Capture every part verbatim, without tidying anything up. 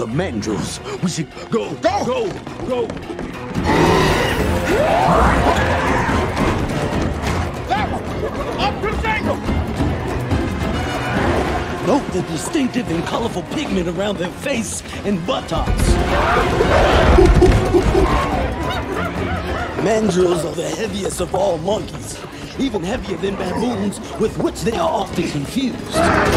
are mandrills. We should go, go, go, go. That one! Up to the angle! Note the distinctive and colorful pigment around their face and buttocks. Mandrills are the heaviest of all monkeys, even heavier than baboons, with which they are often confused.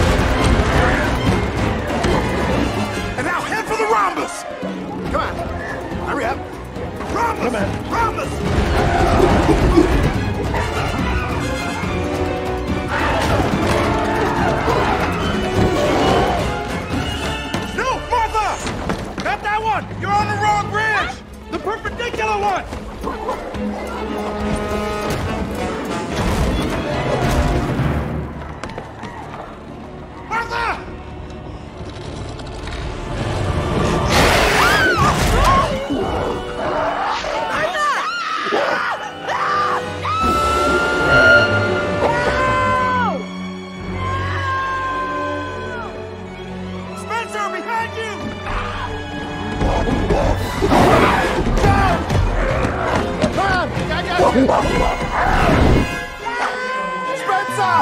And now head for the rhombus! Come on, hurry up. Rhombus! Come on. Rhombus! No, Martha! Not that one! You're on the wrong bridge! The perpendicular one! Martha! Spencer, behind you! Come on! I got you! Spencer!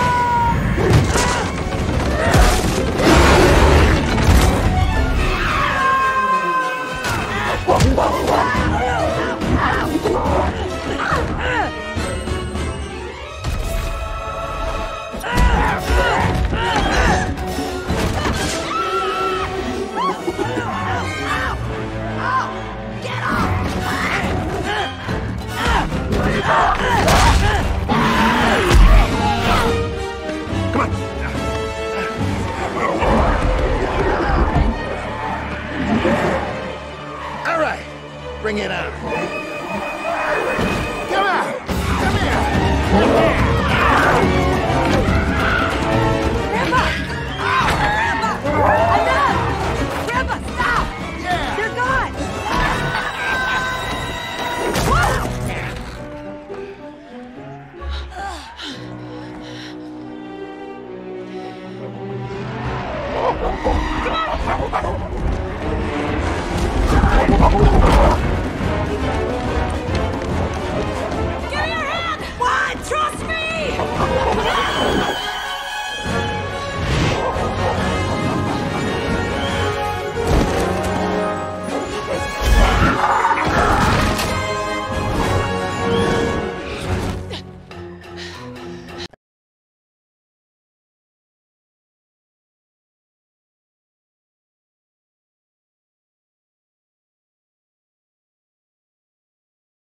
Come on. All right, bring it on. Come on, come here. Grandpa! Grandpa! Enough! Grandpa, stop! Yeah. They're gone! Give me your hand! What? Trust me!